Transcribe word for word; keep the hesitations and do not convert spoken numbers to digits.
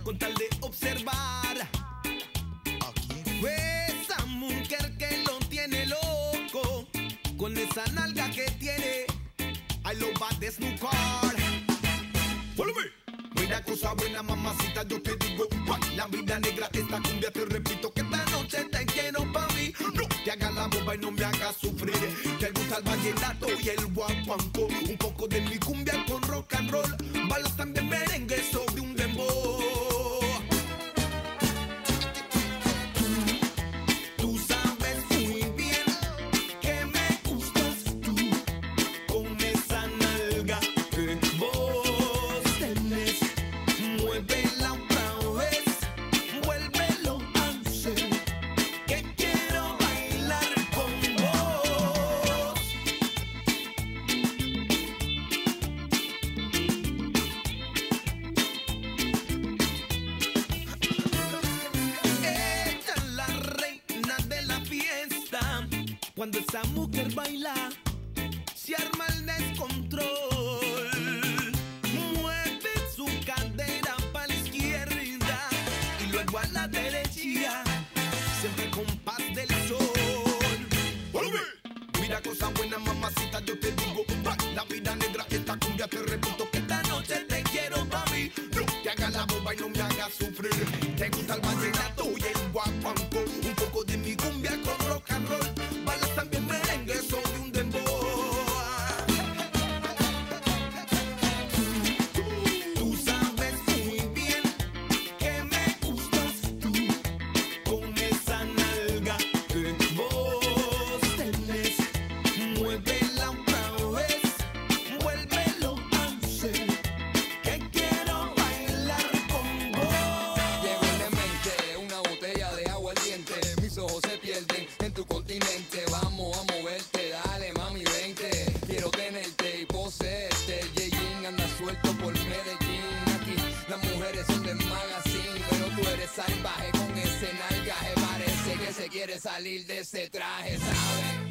con tal de observar. Esa mujer que lo tiene loco, con esa nalga que tiene, ahí lo va a desnucar. Follow me. Mira cosa buena, mamacita, yo te digo, la vida negra, esta cumbia, te repito que esta noche te quiero pa' mí. No te hagas la boba y no me hagas sufrir. Te gusta el vallenato y el guapanco, un poco de mi cumbia con rock and roll, balas también merengue sobre un dembow. Tú sabes muy bien que me gustas tú, con esa nalga que vos tenés. Muévela otra vez, vuélvelo a hacer, que quiero bailar con vos. Ella es la reina de la fiesta. Cuando esa mujer baila, se arma el descontrol. Mueve su cadera para la izquierda y luego a la derecha, siempre con paz del sol. Mira cosa buena, mamacita, yo te digo, la vida negra, esta cumbia, te repito que esta noche te quiero pa' mí. No te hagas la boba y no me hagas sufrir. Te gusta el vallenato y el guapanco, un poco de mi cumbia con rock and roll, balas también merengue sobre un dembow. Tú sabes muy bien que me gustas tú, con esa nalga que vos tenés. Muévela otra vez, vuélvelo a hacer, que quiero bailar con vos. Llego en demente, una botella de agua ardiente. Mis ojos se pierden en tu continente. Vamos a moverte, dale mami, vente. Quiero tenerte y poseerte. El Yeyo anda suelto por Medellín. Aquí las mujeres son de magazine, pero tú eres salvaje con ese nalgaje. Parece que se quiere salir de ese traje, ¿sabes?